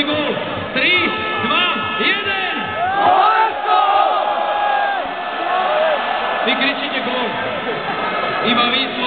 gól. 3, 2, 1. Vy kričíte gól. Iba vy